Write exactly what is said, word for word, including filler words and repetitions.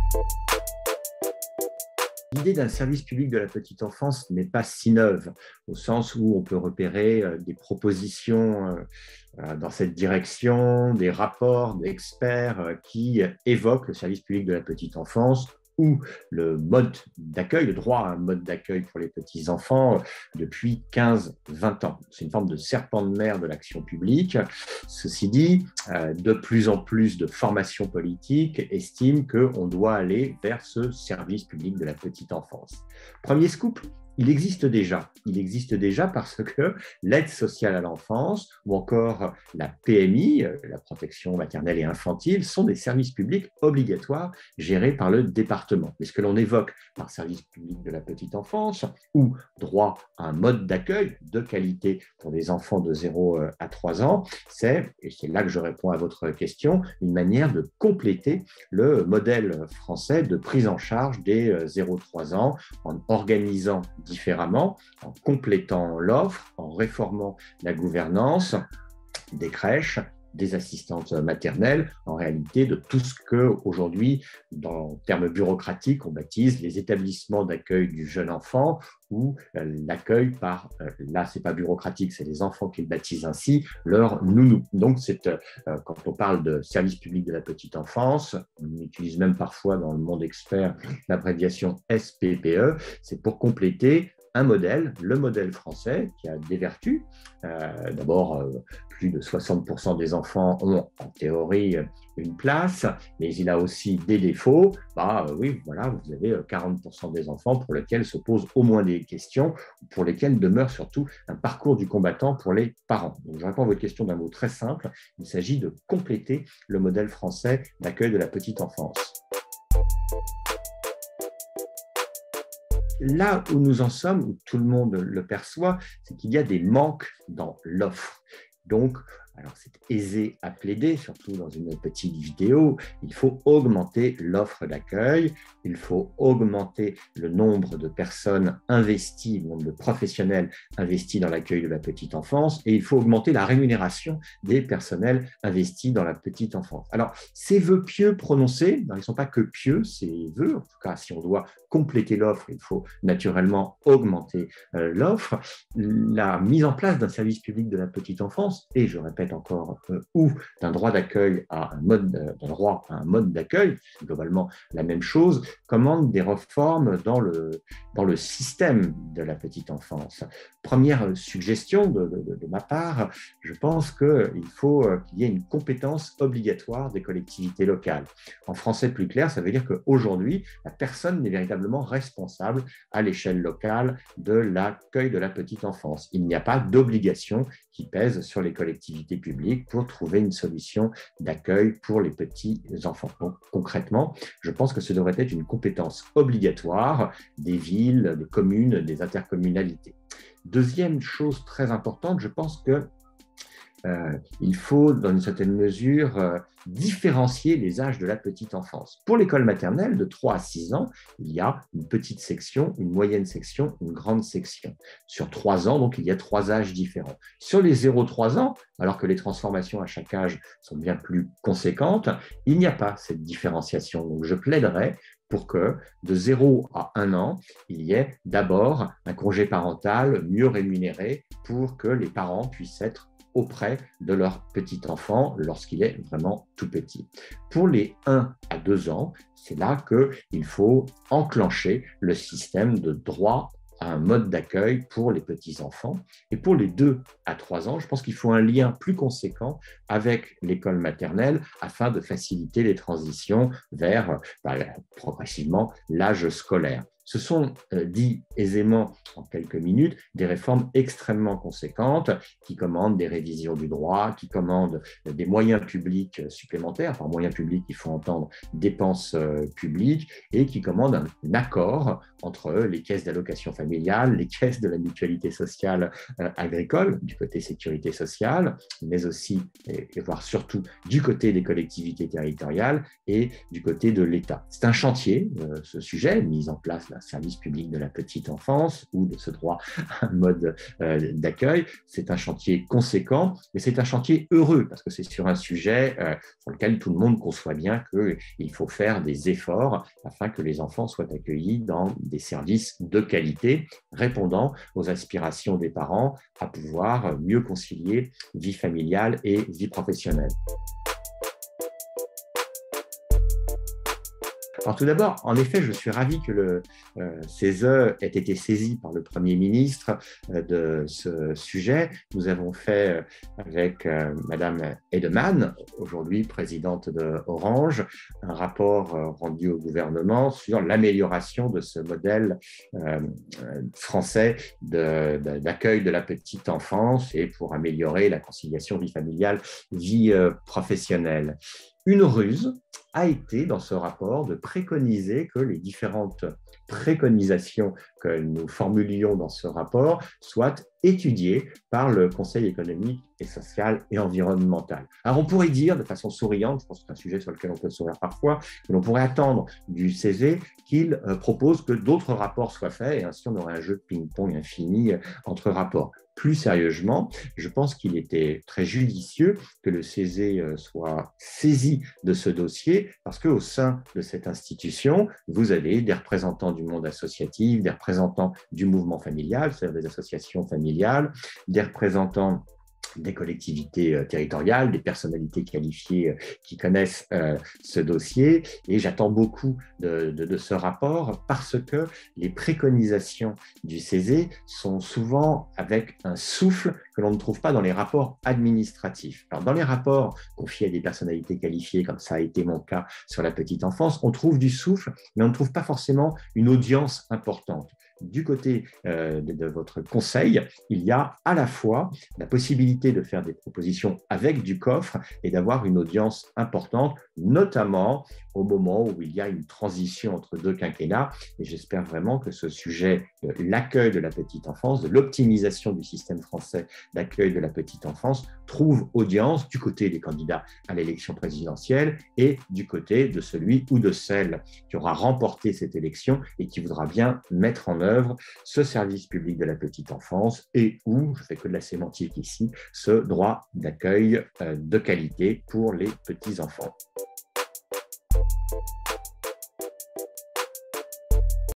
L'idée d'un service public de la petite enfance n'est pas si neuve, au sens où on peut repérer des propositions dans cette direction, des rapports d'experts qui évoquent le service public de la petite enfance ou le mode d'accueil, le droit à un mode d'accueil pour les petits-enfants depuis quinze à vingt ans. C'est une forme de serpent de mer de l'action publique. Ceci dit, de plus en plus de formations politiques estiment qu'on doit aller vers ce service public de la petite enfance. Premier scoop, il existe déjà. Il existe déjà parce que l'aide sociale à l'enfance ou encore la P M I, la protection maternelle et infantile, sont des services publics obligatoires gérés par le département. Mais ce que l'on évoque par service public de la petite enfance ou droit à un mode d'accueil de qualité pour des enfants de zéro à trois ans, c'est, et c'est là que je réponds à votre question, une manière de compléter le modèle français de prise en charge des zéro à trois ans en organisant différemment, en complétant l'offre, en réformant la gouvernance des crèches, des assistantes maternelles, en réalité de tout ce qu'aujourd'hui, dans termes bureaucratiques, on baptise les établissements d'accueil du jeune enfant ou l'accueil par, là c'est pas bureaucratique, c'est les enfants qui le baptisent ainsi, leur nounou. Donc c'est, quand on parle de service public de la petite enfance, on utilise même parfois dans le monde expert l'abréviation S P P E, c'est pour compléter un modèle, le modèle français, qui a des vertus. Euh, D'abord, euh, plus de soixante pour cent des enfants ont en théorie une place, mais il a aussi des défauts. Bah, euh, oui, voilà, vous avez quarante pour cent des enfants pour lesquels se posent au moins des questions, pour lesquels demeure surtout un parcours du combattant pour les parents. Donc, je réponds à votre question d'un mot très simple. Il s'agit de compléter le modèle français d'accueil de la petite enfance. Là où nous en sommes, où tout le monde le perçoit, c'est qu'il y a des manques dans l'offre. Donc, alors c'est aisé à plaider, surtout dans une petite vidéo, il faut augmenter l'offre d'accueil, il faut augmenter le nombre de personnes investies, le nombre de professionnels investis dans l'accueil de la petite enfance, et il faut augmenter la rémunération des personnels investis dans la petite enfance. Alors, ces vœux pieux prononcés, ils ne sont pas que pieux, ces vœux, en tout cas, si on doit compléter l'offre, il faut naturellement augmenter euh, l'offre. La mise en place d'un service public de la petite enfance, et je répète encore, euh, ou d'un droit d'accueil à un mode, euh, d'un droit à un mode d'accueil, globalement la même chose, commande des réformes dans le, dans le système de la petite enfance. Première suggestion de, de, de ma part, je pense qu'il faut qu'il y ait une compétence obligatoire des collectivités locales. En français plus clair, ça veut dire qu'aujourd'hui, la personne n'est véritablement responsable à l'échelle locale de l'accueil de la petite enfance. Il n'y a pas d'obligation qui pèse sur les collectivités publiques pour trouver une solution d'accueil pour les petits enfants. Donc, concrètement, je pense que ce devrait être une compétence obligatoire des villes, des communes, des intercommunalités. Deuxième chose très importante, je pense que Euh, il faut, dans une certaine mesure, euh, différencier les âges de la petite enfance. Pour l'école maternelle, de trois à six ans, il y a une petite section, une moyenne section, une grande section. Sur trois ans, donc, il y a trois âges différents. Sur les zéro à trois ans, alors que les transformations à chaque âge sont bien plus conséquentes, il n'y a pas cette différenciation. Donc, je plaiderais pour que de zéro à un an, il y ait d'abord un congé parental mieux rémunéré pour que les parents puissent être auprès de leur petit enfant lorsqu'il est vraiment tout petit. Pour les un à deux ans, c'est là qu'il faut enclencher le système de droit à un mode d'accueil pour les petits-enfants. Et pour les deux à trois ans, je pense qu'il faut un lien plus conséquent avec l'école maternelle afin de faciliter les transitions vers bah, progressivement l'âge scolaire. Ce sont, euh, dit aisément en quelques minutes, des réformes extrêmement conséquentes qui commandent des révisions du droit, qui commandent des moyens publics supplémentaires. Par moyens publics, il faut entendre dépenses euh, publiques et qui commandent un, un accord entre les caisses d'allocation familiale, les caisses de la mutualité sociale euh, agricole, du côté sécurité sociale, mais aussi, et, et voire surtout, du côté des collectivités territoriales et du côté de l'État. C'est un chantier, euh, ce sujet, mis en place là, d'un service public de la petite enfance ou de ce droit à un mode euh, d'accueil. C'est un chantier conséquent, mais c'est un chantier heureux parce que c'est sur un sujet euh, sur lequel tout le monde conçoit bien qu'il faut faire des efforts afin que les enfants soient accueillis dans des services de qualité, répondant aux aspirations des parents à pouvoir mieux concilier vie familiale et vie professionnelle. Alors tout d'abord, en effet, je suis ravi que le euh, C E S E ait été saisi par le Premier ministre euh, de ce sujet. Nous avons fait euh, avec euh, Madame Edeman, aujourd'hui présidente de Orange, un rapport euh, rendu au gouvernement sur l'amélioration de ce modèle euh, français de, de, d'accueil de la petite enfance et pour améliorer la conciliation vie familiale, vie euh, professionnelle. Une ruse a été, dans ce rapport, de préconiser que les différentes préconisations que nous formulions dans ce rapport soient étudiées par le Conseil économique et social et environnemental. Alors, on pourrait dire, de façon souriante, je pense que c'est un sujet sur lequel on peut sourire parfois, que l'on pourrait attendre du C E S E qu'il euh, propose que d'autres rapports soient faits, et ainsi on aurait un jeu de ping-pong infini euh, entre rapports. Plus sérieusement, je pense qu'il était très judicieux que le C E S E soit saisi de ce dossier parce qu'au sein de cette institution, vous avez des représentants du monde associatif, des représentants du mouvement familial, c'est-à-dire des associations familiales, des représentants des collectivités territoriales, des personnalités qualifiées qui connaissent euh, ce dossier. Et j'attends beaucoup de, de, de ce rapport parce que les préconisations du C E S E sont souvent avec un souffle que l'on ne trouve pas dans les rapports administratifs. Alors, dans les rapports confiés à des personnalités qualifiées, comme ça a été mon cas sur la petite enfance, on trouve du souffle, mais on ne trouve pas forcément une audience importante. Du côté euh, de, de votre conseil, il y a à la fois la possibilité de faire des propositions avec du coffre et d'avoir une audience importante, notamment au moment où il y a une transition entre deux quinquennats. Et j'espère vraiment que ce sujet de l'accueil de la petite enfance, de l'optimisation du système français d'accueil de la petite enfance, trouve audience du côté des candidats à l'élection présidentielle et du côté de celui ou de celle qui aura remporté cette élection et qui voudra bien mettre en œuvre ce service public de la petite enfance et où, je fais que de la sémantique ici, ce droit d'accueil de qualité pour les petits enfants.